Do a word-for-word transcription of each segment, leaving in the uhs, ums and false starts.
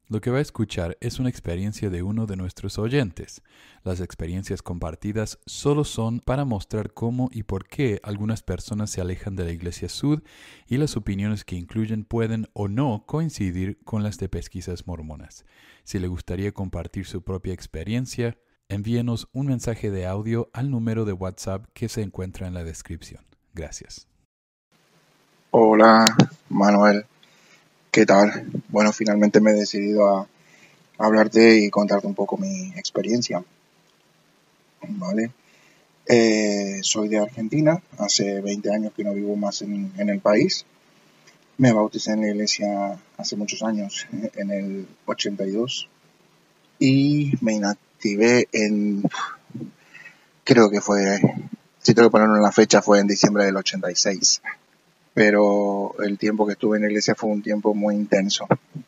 Lo que va a escuchar es una experiencia de uno de nuestros oyentes. Las experiencias compartidas solo son para mostrar cómo y por qué algunas personas se alejan de la Iglesia Sud y las opiniones que incluyen pueden o no coincidir con las de Pesquisas Mormonas. Si le gustaría compartir su propia experiencia, envíenos un mensaje de audio al número de WhatsApp que se encuentra en la descripción. Gracias. Hola, Manuel. ¿Qué tal? Bueno, finalmente me he decidido a hablarte y contarte un poco mi experiencia. ¿Vale? Eh, soy de Argentina, hace veinte años que no vivo más en, en el país. Me bauticé en la iglesia hace muchos años, en el ochenta y dos. Y me inactivé en, creo que fue, si tengo que ponerlo en la fecha, fue en diciembre del ochenta y seis. Pero el tiempo que estuve en la iglesia fue un tiempo muy intenso.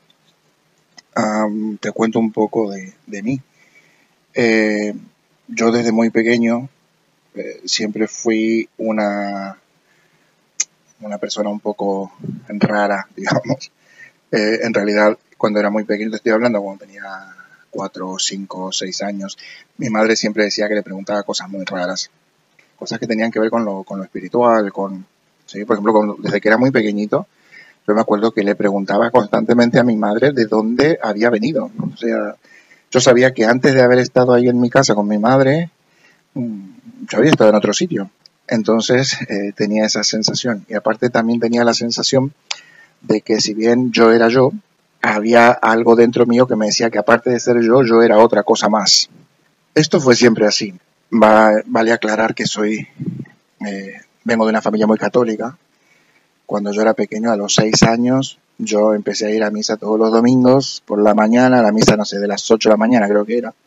Um, te cuento un poco de, de mí. Eh, yo desde muy pequeño eh, siempre fui una, una persona un poco rara, digamos. Eh, en realidad, cuando era muy pequeño, te estoy hablando cuando tenía cuatro, cinco, seis años, mi madre siempre decía que le preguntaba cosas muy raras, cosas que tenían que ver con lo, con lo espiritual, con, ¿sí? Por ejemplo, cuando, desde que era muy pequeñito, yo me acuerdo que le preguntaba constantemente a mi madre de dónde había venido. O sea, yo sabía que antes de haber estado ahí en mi casa con mi madre, yo había estado en otro sitio. Entonces eh, tenía esa sensación. Y aparte también tenía la sensación de que si bien yo era yo, había algo dentro mío que me decía que aparte de ser yo, yo era otra cosa más. Esto fue siempre así. Va, vale aclarar que soy, eh, vengo de una familia muy católica. Cuando yo era pequeño, a los seis años, yo empecé a ir a misa todos los domingos por la mañana, la misa, no sé, de las ocho de la mañana creo que era.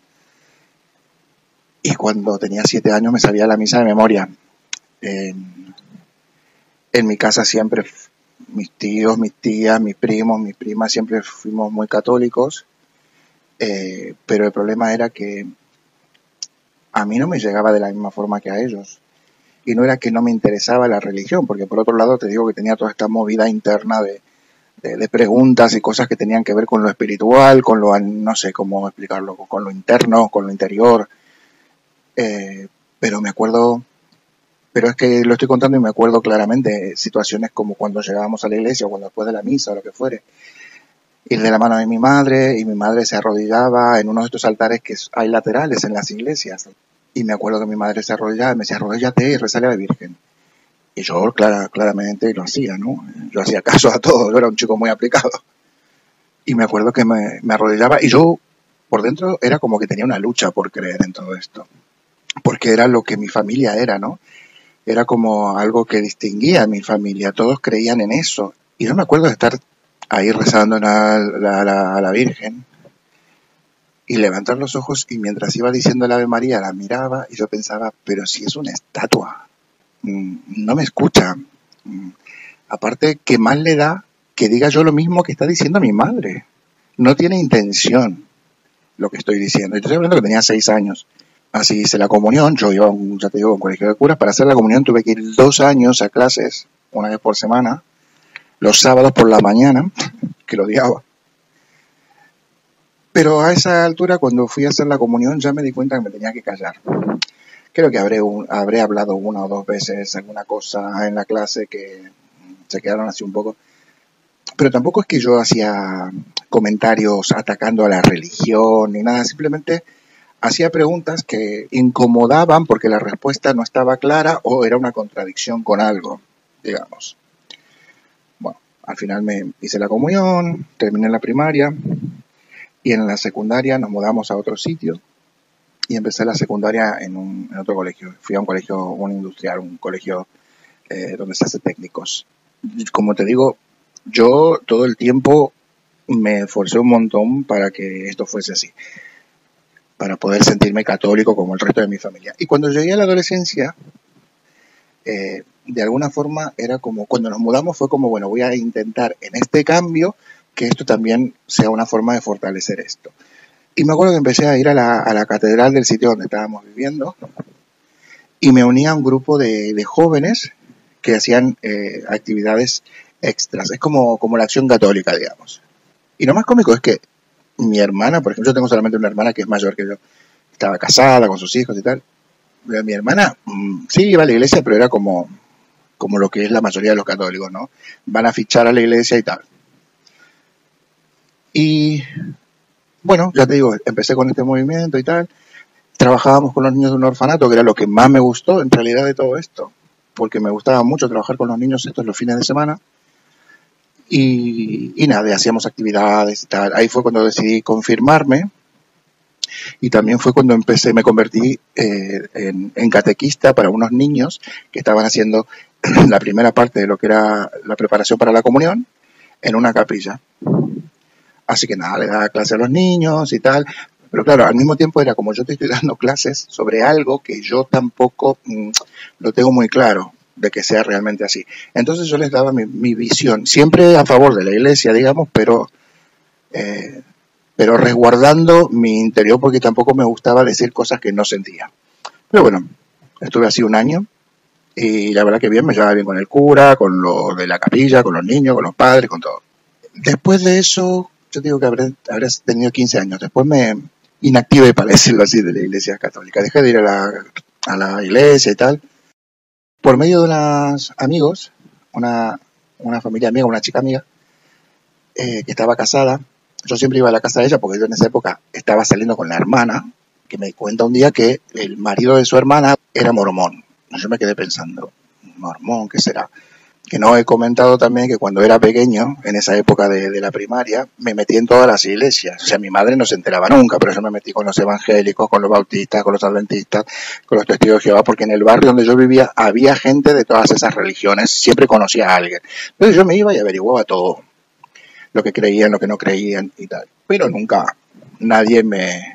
Y cuando tenía siete años me sabía la misa de memoria. En, en mi casa siempre, mis tíos, mis tías, mis primos, mis primas, siempre fuimos muy católicos. Eh, pero el problema era que a mí no me llegaba de la misma forma que a ellos. Y no era que no me interesaba la religión, porque por otro lado te digo que tenía toda esta movida interna de, de, de preguntas y cosas que tenían que ver con lo espiritual, con lo, no sé cómo explicarlo, con lo interno, con lo interior. Eh, pero me acuerdo, pero es que lo estoy contando y me acuerdo claramente situaciones como cuando llegábamos a la iglesia o cuando después de la misa o lo que fuere. Ir de la mano de mi madre y mi madre se arrodillaba en uno de estos altares que hay laterales en las iglesias. Y me acuerdo que mi madre se arrodillaba y me decía, arrodíllate y rezale a la Virgen. Y yo clara, claramente lo hacía, ¿no? Yo hacía caso a todo, yo era un chico muy aplicado. Y me acuerdo que me, me arrodillaba y yo por dentro era como que tenía una lucha por creer en todo esto. Porque era lo que mi familia era, ¿no? Era como algo que distinguía a mi familia, todos creían en eso. Y yo me acuerdo de estar ahí rezando a la, la, la, a la Virgen y levantar los ojos y mientras iba diciendo el Ave María la miraba y yo pensaba, pero si es una estatua, no me escucha. Aparte, ¿qué más le da que diga yo lo mismo que está diciendo mi madre? No tiene intención lo que estoy diciendo. Y estoy hablando que tenía seis años. Así hice la comunión. Yo iba, a un, ya te digo, a un colegio de curas. Para hacer la comunión tuve que ir dos años a clases, una vez por semana, los sábados por la mañana, que lo odiaba. Pero a esa altura, cuando fui a hacer la comunión, ya me di cuenta que me tenía que callar. Creo que habré, un, habré hablado una o dos veces alguna cosa en la clase que se quedaron así un poco. Pero tampoco es que yo hacía comentarios atacando a la religión ni nada. Simplemente hacía preguntas que incomodaban porque la respuesta no estaba clara o era una contradicción con algo, digamos. Bueno, al final me hice la comunión, terminé la primaria. Y en la secundaria nos mudamos a otro sitio y empecé la secundaria en, un, en otro colegio. Fui a un colegio, un industrial, un colegio eh, donde se hace técnicos. Como te digo, yo todo el tiempo me esforcé un montón para que esto fuese así, para poder sentirme católico como el resto de mi familia. Y cuando llegué a la adolescencia, eh, de alguna forma era como, cuando nos mudamos fue como, bueno, voy a intentar en este cambio que esto también sea una forma de fortalecer esto. Y me acuerdo que empecé a ir a la, a la catedral del sitio donde estábamos viviendo y me uní a un grupo de, de jóvenes que hacían eh, actividades extras. Es como, como la acción católica, digamos. Y lo más cómico es que mi hermana, por ejemplo, yo tengo solamente una hermana que es mayor que yo, estaba casada con sus hijos y tal. Mi hermana mmm, sí iba a la iglesia, pero era como, como lo que es la mayoría de los católicos, ¿no? Van a fichar a la iglesia y tal. Y bueno, ya te digo, empecé con este movimiento y tal. Trabajábamos con los niños de un orfanato, que era lo que más me gustó en realidad de todo esto, porque me gustaba mucho trabajar con los niños estos los fines de semana. Y, y nada, hacíamos actividades y tal. Ahí fue cuando decidí confirmarme. Y también fue cuando empecé, me convertí eh, en, en catequista para unos niños que estaban haciendo la primera parte de lo que era la preparación para la comunión en una capilla. Así que nada, le daba clase a los niños y tal. Pero claro, al mismo tiempo era como yo te estoy dando clases sobre algo que yo tampoco mmm, lo tengo muy claro de que sea realmente así. Entonces yo les daba mi, mi visión, siempre a favor de la iglesia, digamos, pero... Eh, pero resguardando mi interior porque tampoco me gustaba decir cosas que no sentía. Pero bueno, estuve así un año y la verdad que bien, me llevaba bien con el cura, con los de la capilla, con los niños, con los padres, con todo. Después de eso, yo digo que habré, habré tenido quince años, después me inactivé, para decirlo así, de la iglesia católica. Dejé de ir a la, a la iglesia y tal. Por medio de unos amigos, una, una familia amiga, una chica amiga, eh, que estaba casada. Yo siempre iba a la casa de ella porque yo en esa época estaba saliendo con la hermana, que me cuenta un día que el marido de su hermana era mormón. Yo me quedé pensando, ¿mormón qué será? Que no he comentado también que cuando era pequeño, en esa época de, de la primaria, me metí en todas las iglesias. O sea, mi madre no se enteraba nunca, pero yo me metí con los evangélicos, con los bautistas, con los adventistas, con los testigos de Jehová, porque en el barrio donde yo vivía había gente de todas esas religiones, siempre conocía a alguien. Entonces yo me iba y averiguaba todo. Lo que creían, lo que no creían y tal. Pero nunca nadie me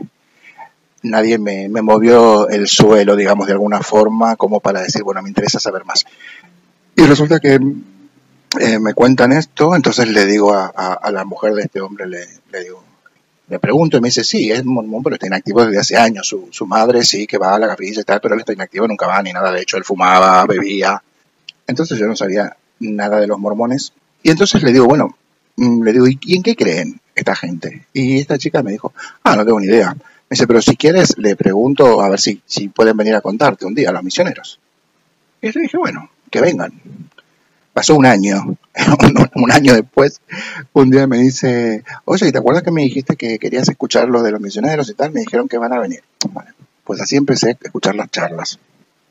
nadie me, me movió el suelo, digamos, de alguna forma, como para decir, bueno, me interesa saber más. Y resulta que eh, me cuentan esto, entonces le digo a, a, a la mujer de este hombre, le, le digo, le pregunto y me dice, sí, es mormón, pero está inactivo desde hace años. Su, su madre sí que va a la capilla y tal, pero él está inactivo, nunca va ni nada. De hecho, él fumaba, bebía. Entonces yo no sabía nada de los mormones. Y entonces le digo, bueno, le digo, ¿y en qué creen esta gente? Y esta chica me dijo, ah, no tengo ni idea. Me dice, pero si quieres, le pregunto a ver si, si pueden venir a contarte un día a los misioneros. Y yo dije, bueno, que vengan. Pasó un año, un año después, un día me dice, oye, ¿te acuerdas que me dijiste que querías escuchar lo de los misioneros y tal? Me dijeron que van a venir. Vale, pues así empecé a escuchar las charlas.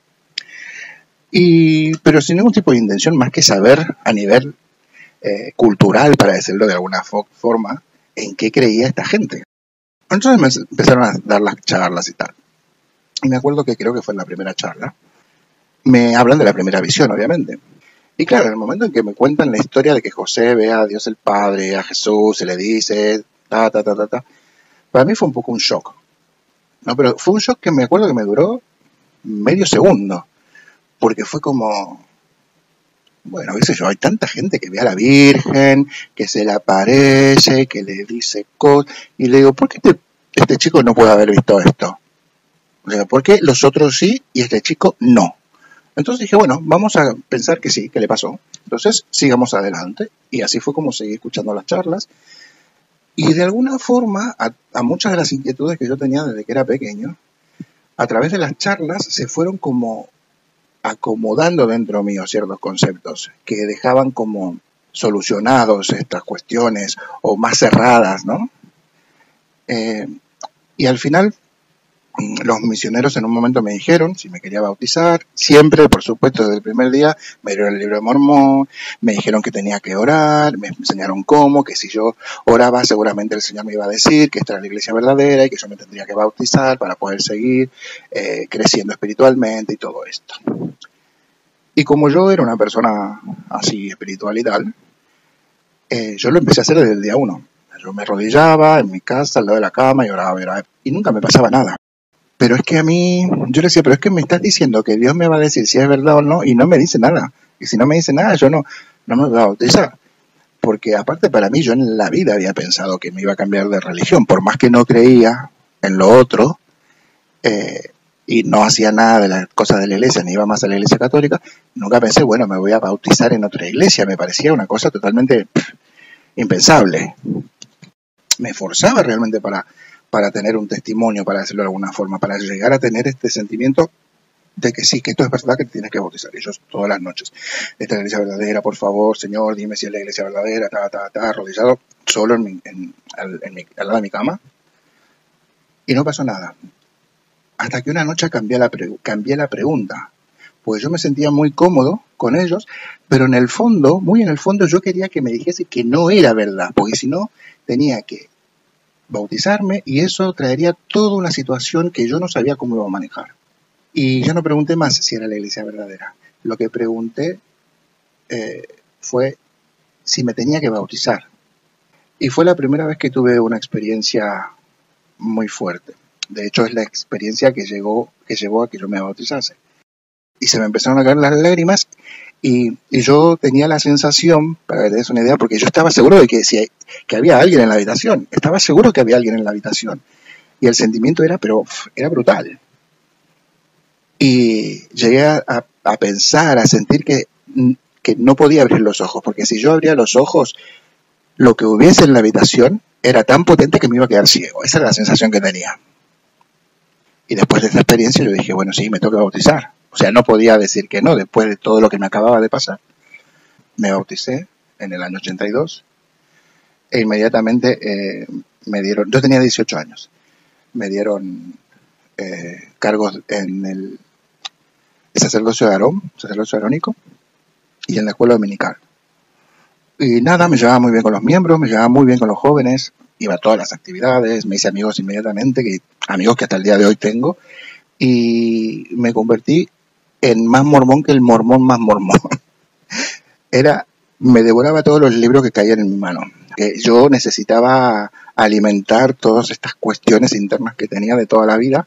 Y, pero sin ningún tipo de intención más que saber a nivel Eh, cultural, para decirlo de alguna fo- forma, en qué creía esta gente. Entonces me empezaron a dar las charlas y tal. Y me acuerdo que creo que fue en la primera charla. Me hablan de la primera visión, obviamente. Y claro, en el momento en que me cuentan la historia de que José ve a Dios el Padre, a Jesús, se le dice, ta, ta, ta, ta, ta, para mí fue un poco un shock. ¿No? Pero fue un shock que me acuerdo que me duró medio segundo. Porque fue como... Bueno, qué sé yo, hay tanta gente que ve a la Virgen, que se le aparece, que le dice cosas, y le digo, ¿por qué este, este chico no puede haber visto esto? O sea, ¿por qué los otros sí y este chico no? Entonces dije, bueno, vamos a pensar que sí, que le pasó. Entonces, sigamos adelante. Y así fue como seguí escuchando las charlas. Y de alguna forma, a, a muchas de las inquietudes que yo tenía desde que era pequeño, a través de las charlas se fueron como acomodando dentro mío ciertos conceptos que dejaban como solucionados estas cuestiones o más cerradas, ¿no? Eh, y al final los misioneros en un momento me dijeron si me quería bautizar, siempre, por supuesto, desde el primer día me dieron el libro de Mormón, me dijeron que tenía que orar, me enseñaron cómo, que si yo oraba seguramente el Señor me iba a decir que esta era la iglesia verdadera y que yo me tendría que bautizar para poder seguir eh, creciendo espiritualmente y todo esto. Y como yo era una persona así espiritual y tal, eh, yo lo empecé a hacer desde el día uno. Yo me arrodillaba en mi casa al lado de la cama y oraba, oraba y nunca me pasaba nada. Pero es que a mí, yo le decía, pero es que me estás diciendo que Dios me va a decir si es verdad o no, y no me dice nada. Y si no me dice nada, yo no, no me voy a bautizar. Porque aparte para mí, yo en la vida había pensado que me iba a cambiar de religión, por más que no creía en lo otro, eh, y no hacía nada de las cosas de la iglesia, ni iba más a la iglesia católica, nunca pensé, bueno, me voy a bautizar en otra iglesia. Me parecía una cosa totalmente pff, impensable. me forzaba realmente para, para tener un testimonio, para decirlo de alguna forma, para llegar a tener este sentimiento de que sí, que esto es verdad, que te tienes que bautizar. Y yo todas las noches, esta es la iglesia verdadera, por favor, Señor, dime si es la iglesia verdadera, ta, ta, ta, arrodillado, solo en mi, en, en mi, al lado de mi cama. Y no pasó nada. Hasta que una noche cambié la, pre, cambié la pregunta. Pues yo me sentía muy cómodo con ellos, pero en el fondo, muy en el fondo, yo quería que me dijese que no era verdad, porque si no, tenía que bautizarme y eso traería toda una situación que yo no sabía cómo iba a manejar. Y ya no pregunté más si era la iglesia verdadera. Lo que pregunté eh, fue si me tenía que bautizar. Y fue la primera vez que tuve una experiencia muy fuerte. De hecho, es la experiencia que, llegó, que llevó a que yo me bautizase. Y se me empezaron a caer las lágrimas y, y yo tenía la sensación, para que te des una idea, porque yo estaba seguro de que, si, que había alguien en la habitación. Estaba seguro que había alguien en la habitación. Y el sentimiento era, pero era brutal. Y llegué a, a, a pensar, a sentir que, que no podía abrir los ojos, porque si yo abría los ojos, lo que hubiese en la habitación era tan potente que me iba a quedar ciego. Esa era la sensación que tenía. Y después de esa experiencia yo dije, bueno, sí, me toca bautizar. O sea, no podía decir que no, después de todo lo que me acababa de pasar. Me bauticé en el año ochenta y dos e inmediatamente eh, me dieron, yo tenía dieciocho años, me dieron eh, cargos en el, el sacerdocio de Aarón, sacerdocio arónico, y en la escuela dominical. Y nada, me llevaba muy bien con los miembros, me llevaba muy bien con los jóvenes, iba a todas las actividades, me hice amigos inmediatamente, que, amigos que hasta el día de hoy tengo, y me convertí en más mormón que el mormón más mormón. Era, me devoraba todos los libros que caían en mi mano. Que yo necesitaba alimentar todas estas cuestiones internas que tenía de toda la vida,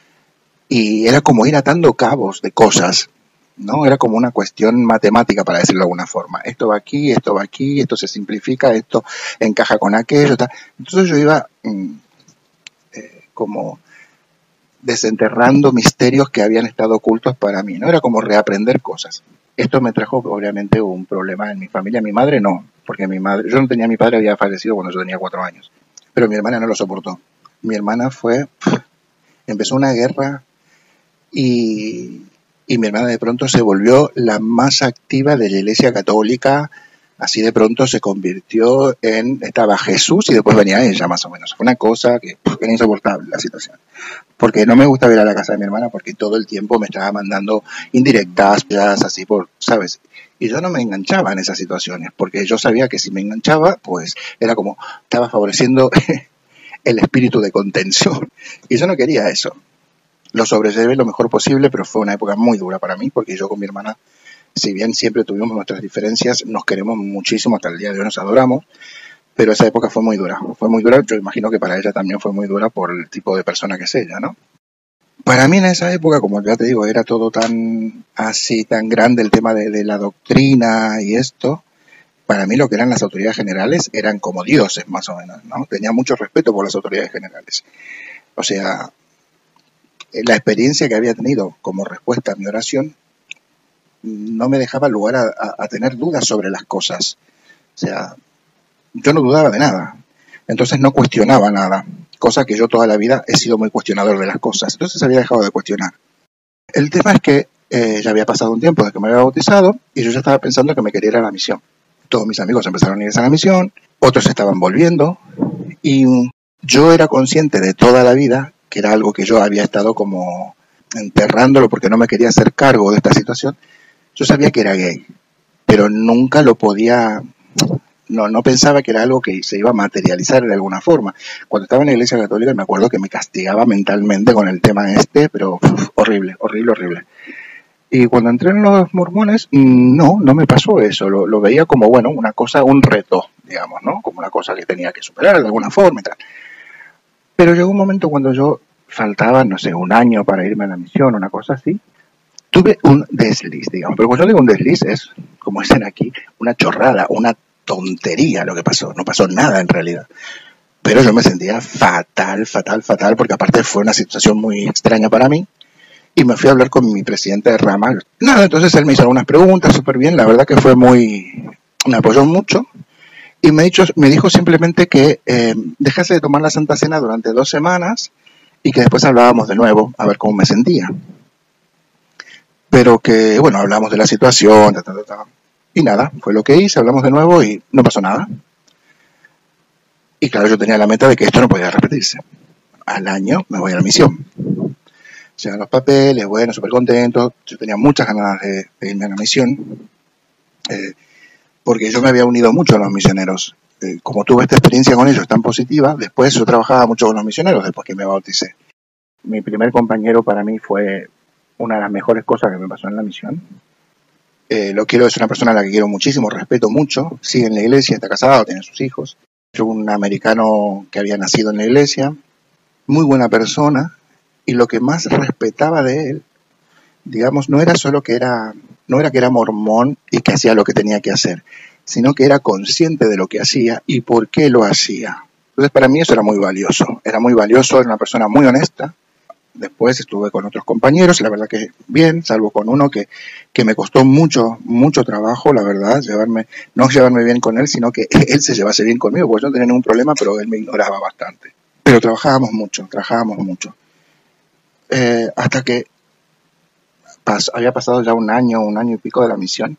y era como ir atando cabos de cosas, ¿no? Era como una cuestión matemática, para decirlo de alguna forma. Esto va aquí, esto va aquí, esto se simplifica, esto encaja con aquello, tal. Entonces yo iba mm, eh, como desenterrando misterios que habían estado ocultos para mí, ¿no? Era como reaprender cosas. Esto me trajo, obviamente, un problema en mi familia. Mi madre no, porque mi madre, yo no tenía, mi padre había fallecido cuando yo tenía cuatro años, pero mi hermana no lo soportó. Mi hermana fue, empezó una guerra y, y mi hermana de pronto se volvió la más activa de la Iglesia Católica. Así de pronto se convirtió en, estaba Jesús y después venía ella, más o menos. Fue una cosa que, que era insoportable la situación. Porque no me gusta ir a la casa de mi hermana porque todo el tiempo me estaba mandando indirectas, así por, ¿sabes? Y yo no me enganchaba en esas situaciones porque yo sabía que si me enganchaba, pues era como, estaba favoreciendo el espíritu de contención. Y yo no quería eso. Lo sobrellevé lo mejor posible, pero fue una época muy dura para mí porque yo con mi hermana, si bien siempre tuvimos nuestras diferencias, nos queremos muchísimo, hasta el día de hoy nos adoramos, pero esa época fue muy dura, fue muy dura, yo imagino que para ella también fue muy dura por el tipo de persona que es ella, ¿no? Para mí en esa época, como ya te digo, era todo tan así, tan grande el tema de, de la doctrina y esto, para mí lo que eran las autoridades generales eran como dioses, más o menos, ¿no? Tenía mucho respeto por las autoridades generales. O sea, la experiencia que había tenido como respuesta a mi oración no me dejaba lugar a, a, a tener dudas sobre las cosas. O sea, yo no dudaba de nada. Entonces no cuestionaba nada. Cosa que yo toda la vida he sido muy cuestionador de las cosas. Entonces había dejado de cuestionar. El tema es que eh, ya había pasado un tiempo desde que me había bautizado y yo ya estaba pensando que me quería ir a la misión. Todos mis amigos empezaron a ir a la misión, otros estaban volviendo y yo era consciente de toda la vida que era algo que yo había estado como enterrándolo porque no me quería hacer cargo de esta situación. Yo sabía que era gay, pero nunca lo podía, no, no pensaba que era algo que se iba a materializar de alguna forma. Cuando estaba en la Iglesia Católica me acuerdo que me castigaba mentalmente con el tema este, pero uf, horrible, horrible, horrible. Y cuando entré en los mormones, no, no me pasó eso, lo, lo veía como, bueno, una cosa, un reto, digamos, ¿no? Como una cosa que tenía que superar de alguna forma y tal. Pero llegó un momento cuando yo faltaba, no sé, un año para irme a la misión, una cosa así, tuve un desliz, digamos. Pero cuando yo digo un desliz es, como dicen aquí, una chorrada, una tontería lo que pasó. No pasó nada en realidad. Pero yo me sentía fatal, fatal, fatal, porque aparte fue una situación muy extraña para mí. Y me fui a hablar con mi presidente de rama. Nada, entonces él me hizo algunas preguntas súper bien. La verdad que fue muy... me apoyó mucho. y me, dicho, me dijo simplemente que eh, dejase de tomar la Santa Cena durante dos semanas y que después hablábamos de nuevo a ver cómo me sentía. Pero que, bueno, hablamos de la situación, ta, ta, ta, ta. Y nada, fue lo que hice, hablamos de nuevo y no pasó nada. Y claro, yo tenía la meta de que esto no podía repetirse. Al año me voy a la misión. Llegan los papeles, bueno, súper contento. Yo tenía muchas ganas de, de irme a la misión. Eh, porque yo me había unido mucho a los misioneros. Eh, como tuve esta experiencia con ellos tan positiva, después yo trabajaba mucho con los misioneros después que me bauticé. Mi primer compañero para mí fue una de las mejores cosas que me pasó en la misión. Eh, lo quiero, es una persona a la que quiero muchísimo, respeto mucho, sigue en la iglesia, está casado, tiene sus hijos. Yo un americano que había nacido en la iglesia, muy buena persona, y lo que más respetaba de él, digamos, no era solo que era, no era que era mormón y que hacía lo que tenía que hacer, sino que era consciente de lo que hacía y por qué lo hacía. Entonces para mí eso era muy valioso, era muy valioso, era una persona muy honesta. Después estuve con otros compañeros, la verdad que bien, salvo con uno que, que me costó mucho, mucho trabajo, la verdad, llevarme, no llevarme bien con él, sino que él se llevase bien conmigo, porque yo no tenía ningún problema, pero él me ignoraba bastante. Pero trabajábamos mucho, trabajábamos mucho. Eh, hasta que pas, había pasado ya un año, un año y pico de la misión.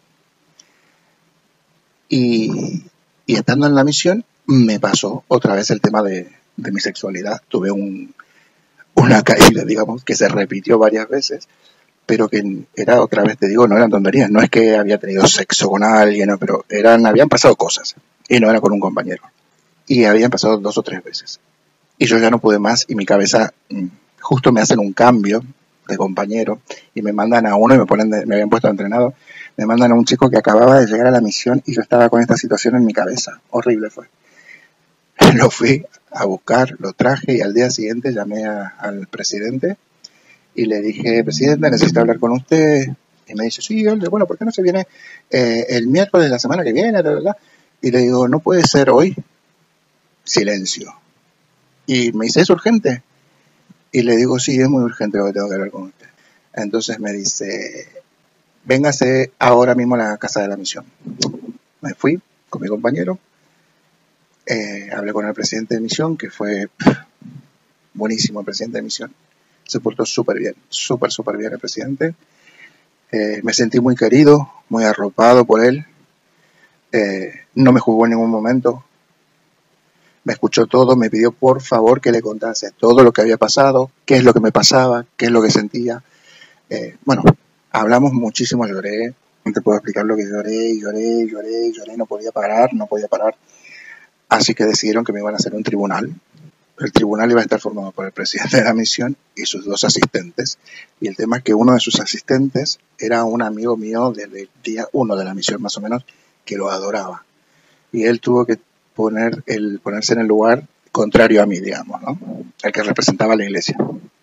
Y, y estando en la misión, me pasó otra vez el tema de, de mi sexualidad. Tuve un... una caída, digamos, que se repitió varias veces, pero que era, otra vez te digo, no eran tonterías, no es que había tenido sexo con alguien, no, pero eran, habían pasado cosas, y no era con un compañero, y habían pasado dos o tres veces, y yo ya no pude más, y mi cabeza, justo me hacen un cambio de compañero, y me mandan a uno, y me ponen, de, me habían puesto entrenado, me mandan a un chico que acababa de llegar a la misión, y yo estaba con esta situación en mi cabeza, horrible fue. Lo fui a buscar, lo traje y al día siguiente llamé a, al presidente y le dije, presidente, necesito hablar con usted. Y me dice, sí, bueno, ¿por qué no se viene eh, el miércoles de la semana que viene? Bla, bla, bla. Y le digo, ¿no puede ser hoy? Silencio. Y me dice, ¿es urgente? Y le digo, sí, es muy urgente lo que tengo que hablar con usted. Entonces me dice, véngase ahora mismo a la casa de la misión. Me fui con mi compañero. Eh, hablé con el presidente de misión, que fue pff, buenísimo el presidente de misión. Se portó súper bien, súper, súper bien el presidente. Eh, me sentí muy querido, muy arropado por él. Eh, no me juzgó en ningún momento. Me escuchó todo, me pidió por favor que le contase todo lo que había pasado, qué es lo que me pasaba, qué es lo que sentía. Eh, bueno, hablamos muchísimo, lloré. No te puedo explicar lo que lloré, lloré, lloré, lloré, no podía parar, no podía parar. Así que decidieron que me iban a hacer un tribunal. El tribunal iba a estar formado por el presidente de la misión y sus dos asistentes. Y el tema es que uno de sus asistentes era un amigo mío desde el día uno de la misión, más o menos, que lo adoraba. Y él tuvo que poner el, ponerse en el lugar contrario a mí, digamos, ¿no? El que representaba a la iglesia.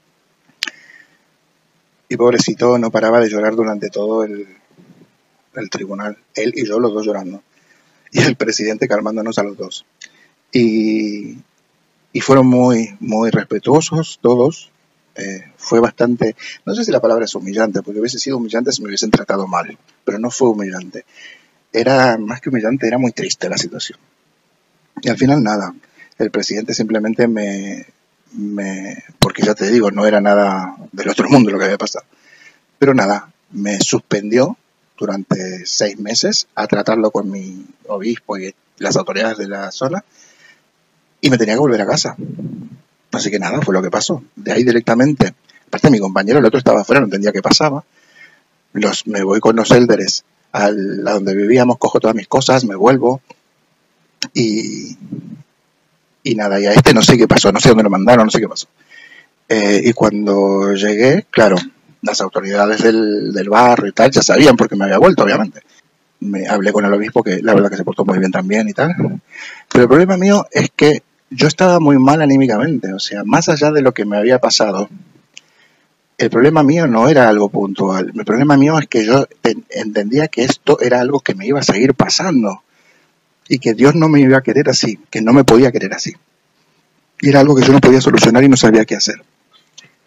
Y pobrecito no paraba de llorar durante todo el, el tribunal. Él y yo, los dos llorando. Y el presidente calmándonos a los dos. Y, y fueron muy, muy respetuosos todos. Eh, fue bastante, no sé si la palabra es humillante, porque hubiese sido humillante si me hubiesen tratado mal, pero no fue humillante. Era más que humillante, era muy triste la situación. Y al final nada, el presidente simplemente me, me, porque ya te digo, no era nada del otro mundo lo que había pasado, pero nada, me suspendió durante seis meses a tratarlo con mi obispo y las autoridades de la zona y me tenía que volver a casa. Así que nada, fue lo que pasó. De ahí directamente, aparte mi compañero, el otro estaba afuera, no entendía qué pasaba. Los, me voy con los élderes al, a donde vivíamos, cojo todas mis cosas, me vuelvo y, y nada, y a este no sé qué pasó, no sé dónde lo mandaron, no sé qué pasó. Eh, y cuando llegué, claro, las autoridades del, del barrio y tal ya sabían porque me había vuelto, obviamente. Me hablé con el obispo, que la verdad que se portó muy bien también y tal. Pero el problema mío es que yo estaba muy mal anímicamente, o sea, más allá de lo que me había pasado, el problema mío no era algo puntual. El problema mío es que yo entendía que esto era algo que me iba a seguir pasando y que Dios no me iba a querer así, que no me podía querer así. Y era algo que yo no podía solucionar y no sabía qué hacer.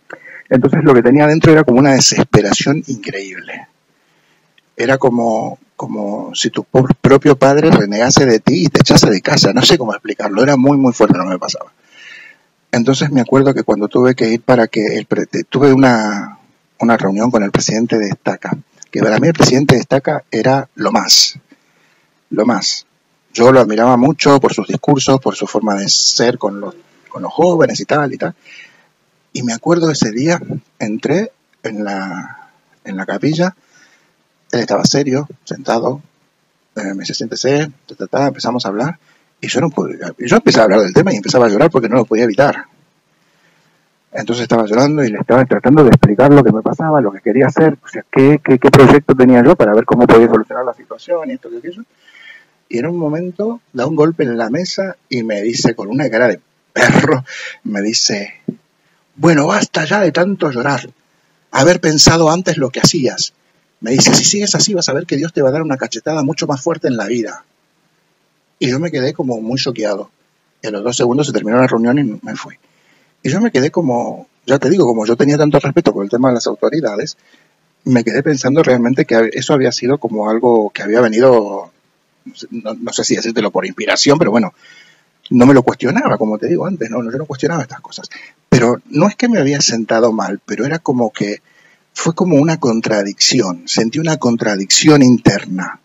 Entonces lo que tenía dentro era como una desesperación increíble. Era como, como si tu propio padre renegase de ti y te echase de casa. No sé cómo explicarlo, era muy, muy fuerte lo que me pasaba. Entonces me acuerdo que cuando tuve que ir para que... El pre tuve una, una reunión con el presidente de Estaca, que para mí el presidente de Estaca era lo más, lo más. Yo lo admiraba mucho por sus discursos, por su forma de ser con los, con los jóvenes y tal y tal. Y me acuerdo ese día, entré en la, en la capilla, él estaba serio, sentado, eh, me dice, siéntese, ta, ta, ta, empezamos a hablar, y yo no pude, yo empecé a hablar del tema y empezaba a llorar porque no lo podía evitar. Entonces estaba llorando y le estaba tratando de explicar lo que me pasaba, lo que quería hacer, o sea, qué, qué, qué proyecto tenía yo para ver cómo podía solucionar la situación y esto y aquello. Y en un momento da un golpe en la mesa y me dice, con una cara de perro, me dice, bueno, basta ya de tanto llorar, haber pensado antes lo que hacías. Me dice, si sigues así vas a ver que Dios te va a dar una cachetada mucho más fuerte en la vida. Y yo me quedé como muy choqueado. Y a los dos segundos se terminó la reunión y me fui. Y yo me quedé como, ya te digo, como yo tenía tanto respeto por el tema de las autoridades, me quedé pensando realmente que eso había sido como algo que había venido, no, no sé si decírtelo por inspiración, pero bueno, no me lo cuestionaba, como te digo antes, no, yo no cuestionaba estas cosas. Pero no es que me había sentado mal, pero era como que fue como una contradicción, sentí una contradicción interna.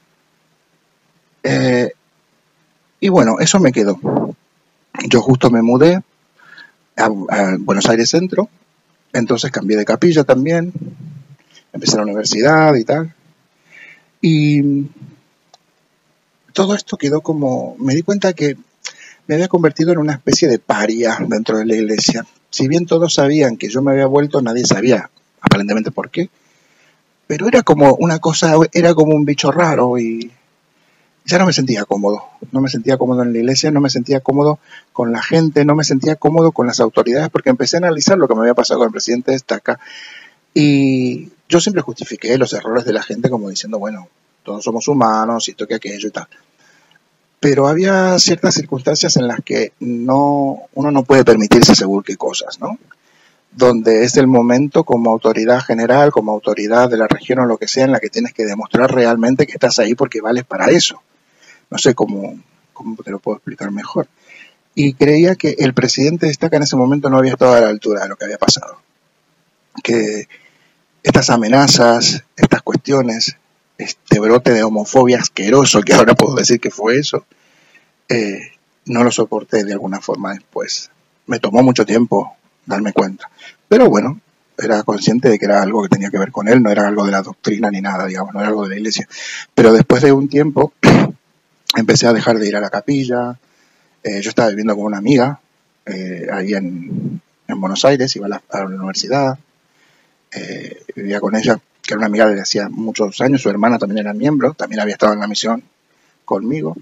Eh, y bueno, eso me quedó. Yo justo me mudé a, a Buenos Aires Centro, entonces cambié de capilla también, empecé la universidad y tal. Y todo esto quedó como, me di cuenta que me había convertido en una especie de paria dentro de la iglesia. Si bien todos sabían que yo me había vuelto, nadie sabía aparentemente por qué, pero era como una cosa, era como un bicho raro y ya no me sentía cómodo, no me sentía cómodo en la iglesia, no me sentía cómodo con la gente, no me sentía cómodo con las autoridades, porque empecé a analizar lo que me había pasado con el presidente de Estaca y yo siempre justifiqué los errores de la gente como diciendo, bueno, todos somos humanos y esto que aquello y tal. Pero había ciertas circunstancias en las que no, uno no puede permitirse según qué cosas, ¿no? Donde es el momento como autoridad general, como autoridad de la región o lo que sea, en la que tienes que demostrar realmente que estás ahí porque vales para eso. No sé cómo, cómo te lo puedo explicar mejor. Y creía que el presidente de Estaca en ese momento no había estado a la altura de lo que había pasado. Que estas amenazas, estas cuestiones, este brote de homofobia asqueroso, que ahora puedo decir que fue eso, eh, no lo soporté de alguna forma después. Me tomó mucho tiempo darme cuenta. Pero bueno, era consciente de que era algo que tenía que ver con él, no era algo de la doctrina ni nada, digamos, no era algo de la iglesia. Pero después de un tiempo empecé a dejar de ir a la capilla, eh, yo estaba viviendo con una amiga eh, ahí en, en Buenos Aires, iba a la, a la universidad, eh, vivía con ella, que era una amiga desde hacía muchos años, su hermana también era miembro, también había estado en la misión conmigo.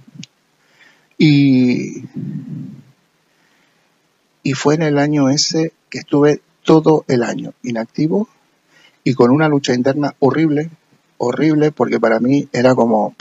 Y... Y fue en el año ese que estuve todo el año inactivo y con una lucha interna horrible, horrible, porque para mí era como,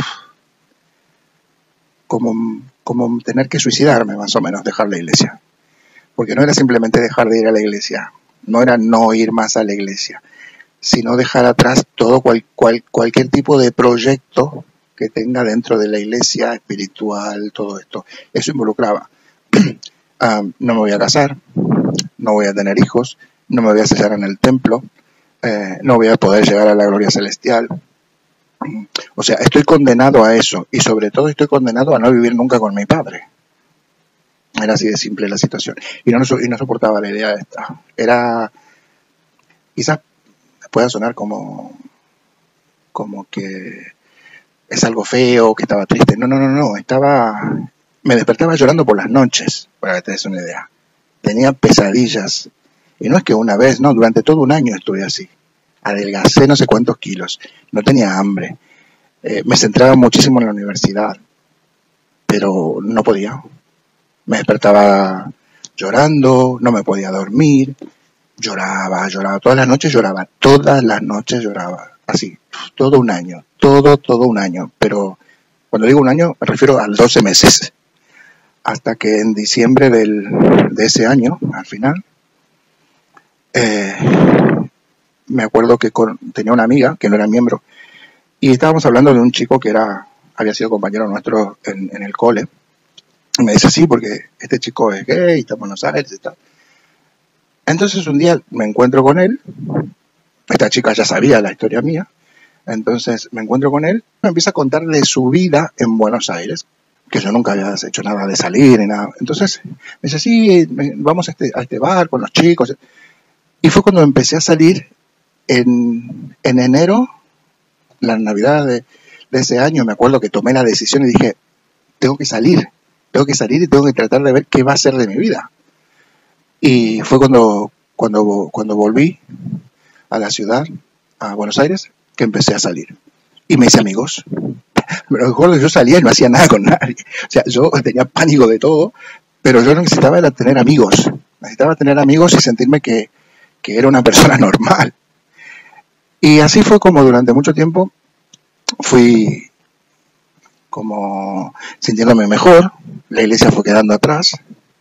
como, como tener que suicidarme más o menos, dejar la iglesia. Porque no era simplemente dejar de ir a la iglesia, no era no ir más a la iglesia, sino dejar atrás todo cual, cual, cualquier tipo de proyecto que tenga dentro de la iglesia, espiritual, todo esto. Eso involucraba. Um, no me voy a casar, no voy a tener hijos, no me voy a sellar en el templo, eh, no voy a poder llegar a la gloria celestial. O sea, estoy condenado a eso y sobre todo estoy condenado a no vivir nunca con mi padre. Era así de simple la situación. Y no, y no soportaba la idea de esta. Era, quizás pueda sonar como, como que es algo feo, que estaba triste. No, no, no, no, estaba... Me despertaba llorando por las noches, para que te des una idea. Tenía pesadillas. Y no es que una vez, no, durante todo un año estuve así. Adelgacé no sé cuántos kilos. No tenía hambre. Eh, me centraba muchísimo en la universidad. Pero no podía. Me despertaba llorando, no me podía dormir. Lloraba, lloraba. Todas las noches lloraba. Todas las noches lloraba. Así, todo un año. Todo, todo un año. Pero cuando digo un año, me refiero a doce meses. Hasta que en diciembre del, de ese año, al final, eh, me acuerdo que con, tenía una amiga, que no era miembro, Y estábamos hablando de un chico que era había sido compañero nuestro en, en el cole. Y me dice, sí, porque este chico es gay, está en Buenos Aires y tal. Entonces un día me encuentro con él. Esta chica ya sabía la historia mía. Entonces me encuentro con él, me empieza a contar de su vida en Buenos Aires, que yo nunca había hecho nada de salir ni nada. Entonces me dice, sí, vamos a este, a este bar con los chicos. Y fue cuando empecé a salir en, en enero, la Navidad de, de ese año. Me acuerdo que tomé la decisión y dije, tengo que salir, tengo que salir y tengo que tratar de ver qué va a ser de mi vida. Y fue cuando, cuando, cuando volví a la ciudad, a Buenos Aires, que empecé a salir. Y me hice amigos. Pero recuerdo que yo salía y no hacía nada con nadie. O sea, yo tenía pánico de todo, pero yo necesitaba era tener amigos. Necesitaba tener amigos y sentirme que, que era una persona normal. Y así fue como durante mucho tiempo fui como sintiéndome mejor. La iglesia fue quedando atrás.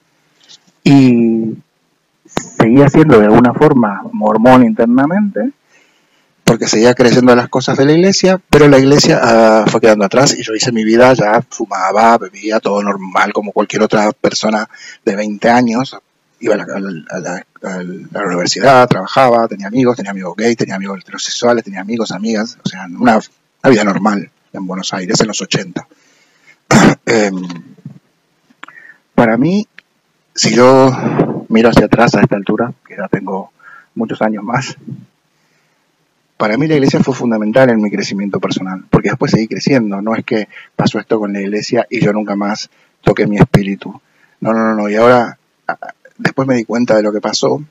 Y seguía siendo de alguna forma mormón internamente, porque seguía creciendo las cosas de la iglesia, pero la iglesia uh, fue quedando atrás y yo hice mi vida, ya fumaba, bebía, todo normal, como cualquier otra persona de veinte años. Iba a la, a la, a la universidad, trabajaba, tenía amigos, tenía amigos gays, tenía amigos heterosexuales, tenía amigos, amigas, o sea, una, una vida normal en Buenos Aires en los ochenta. eh, para mí, si yo miro hacia atrás a esta altura, que ya tengo muchos años más, para mí la iglesia fue fundamental en mi crecimiento personal, porque después seguí creciendo. No es que pasó esto con la iglesia y yo nunca más toqué mi espíritu. No, no, no, no. Y ahora, después me di cuenta de lo que pasó,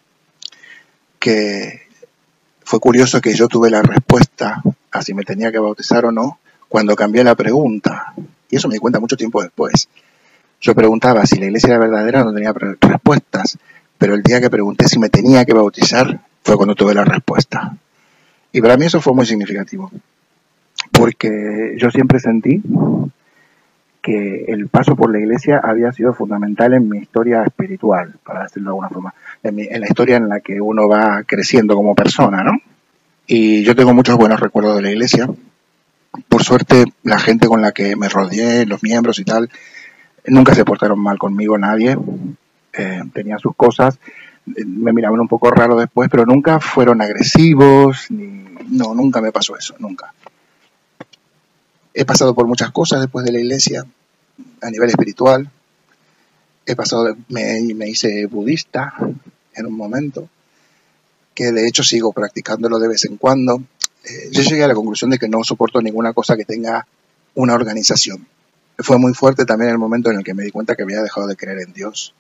que fue curioso que yo tuve la respuesta a si me tenía que bautizar o no cuando cambié la pregunta. Y eso me di cuenta mucho tiempo después. Yo preguntaba si la iglesia era verdadera, no tenía respuestas, pero el día que pregunté si me tenía que bautizar fue cuando tuve la respuesta. Y para mí eso fue muy significativo, porque yo siempre sentí que el paso por la iglesia había sido fundamental en mi historia espiritual, para decirlo de alguna forma, en, mi, en la historia en la que uno va creciendo como persona, ¿no? Y yo tengo muchos buenos recuerdos de la iglesia. Por suerte, la gente con la que me rodeé, los miembros y tal, nunca se portaron mal conmigo, nadie. Eh, tenía sus cosas. Me miraban un poco raro después, pero nunca fueron agresivos, ni, no, nunca me pasó eso, nunca. He pasado por muchas cosas después de la iglesia, a nivel espiritual. He pasado, me, me hice budista en un momento, que de hecho sigo practicándolo de vez en cuando. Eh, yo llegué a la conclusión de que no soporto ninguna cosa que tenga una organización. Fue muy fuerte también el momento en el que me di cuenta que había dejado de creer en Dios.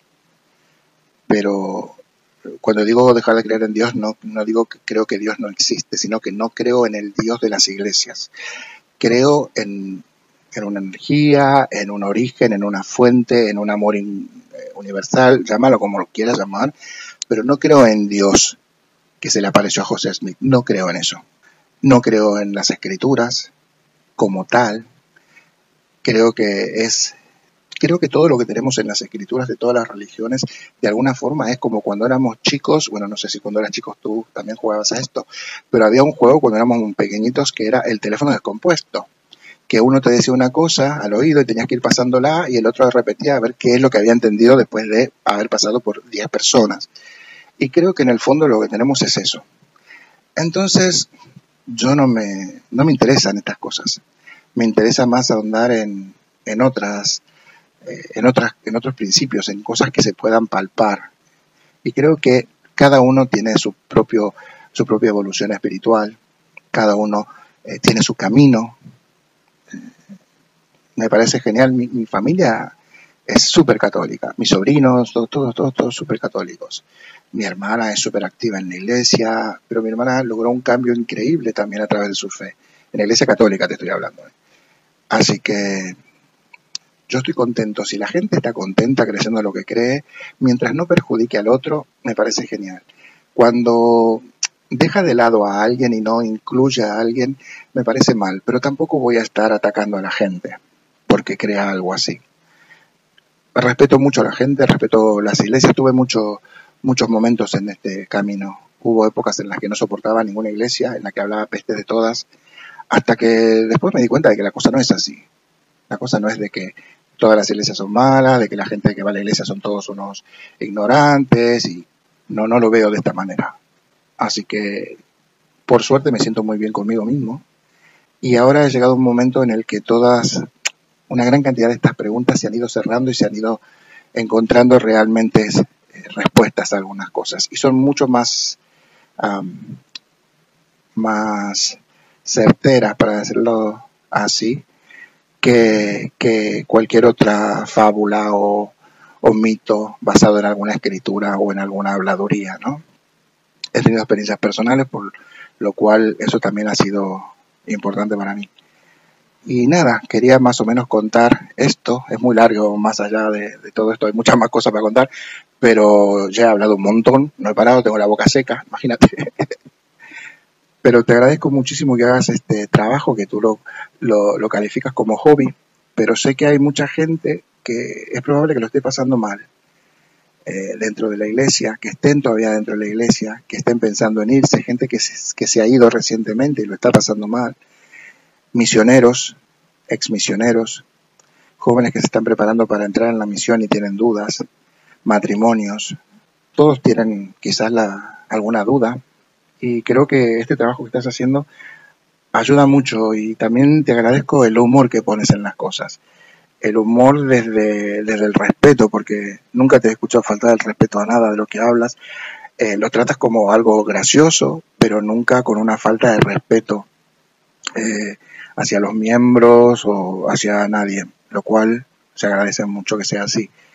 Pero cuando digo dejar de creer en Dios, no, no digo que creo que Dios no existe, sino que no creo en el Dios de las iglesias. Creo en, en una energía, en un origen, en una fuente, en un amor in, eh, universal, llámalo como lo quieras llamar, pero no creo en Dios que se le apareció a José Smith, no creo en eso. No creo en las escrituras como tal. Creo que es... Creo que todo lo que tenemos en las escrituras de todas las religiones, de alguna forma es como cuando éramos chicos, bueno, no sé si cuando eras chicos tú también jugabas a esto, pero había un juego cuando éramos pequeñitos que era el teléfono descompuesto, que uno te decía una cosa al oído y tenías que ir pasándola y el otro repetía a ver qué es lo que había entendido después de haber pasado por diez personas. Y creo que en el fondo lo que tenemos es eso. Entonces, yo no me, no me interesan estas cosas. Me interesa más ahondar en, en otras... En, otras, en otros principios, en cosas que se puedan palpar. Y creo que cada uno tiene su, propio, su propia evolución espiritual, cada uno eh, tiene su camino. Eh, me parece genial, mi, mi familia es súper católica, mis sobrinos, todos, todos, todos, todos súper católicos. Mi hermana es súper activa en la iglesia, pero mi hermana logró un cambio increíble también a través de su fe. En la iglesia católica te estoy hablando. Así que yo estoy contento. Si la gente está contenta creyendo lo que cree, mientras no perjudique al otro, me parece genial. Cuando deja de lado a alguien y no incluye a alguien, me parece mal. Pero tampoco voy a estar atacando a la gente porque crea algo así. Respeto mucho a la gente, respeto las iglesias. Tuve mucho, muchos momentos en este camino. Hubo épocas en las que no soportaba ninguna iglesia, en las que hablaba peste de todas. hasta que después me di cuenta de que la cosa no es así. La cosa no es de que todas las iglesias son malas, de que la gente que va a la iglesia son todos unos ignorantes, y no, no lo veo de esta manera. Así que, por suerte, me siento muy bien conmigo mismo. Y ahora he llegado a un momento en el que todas, una gran cantidad de estas preguntas se han ido cerrando y se han ido encontrando realmente eh, respuestas a algunas cosas. Y son mucho más, um, más certeras, para decirlo así, que, que cualquier otra fábula o, o mito basado en alguna escritura o en alguna habladuría, ¿no? He tenido experiencias personales, por lo cual eso también ha sido importante para mí. Y nada, quería más o menos contar esto. Es muy largo, más allá de, de todo esto, hay muchas más cosas para contar, pero ya he hablado un montón, no he parado, tengo la boca seca, imagínate. Pero te agradezco muchísimo que hagas este trabajo, que tú lo, lo, lo calificas como hobby, pero sé que hay mucha gente que es probable que lo esté pasando mal eh, dentro de la iglesia, que estén todavía dentro de la iglesia, que estén pensando en irse, gente que se, que se ha ido recientemente y lo está pasando mal, misioneros, exmisioneros, jóvenes que se están preparando para entrar en la misión y tienen dudas, matrimonios, todos tienen quizás la, alguna duda. Y creo que este trabajo que estás haciendo ayuda mucho, y también te agradezco el humor que pones en las cosas. El humor desde, desde el respeto, porque nunca te he escuchado faltar el respeto a nada de lo que hablas. Eh, lo tratas como algo gracioso, pero nunca con una falta de respeto eh, hacia los miembros o hacia nadie, lo cual se agradece mucho que sea así.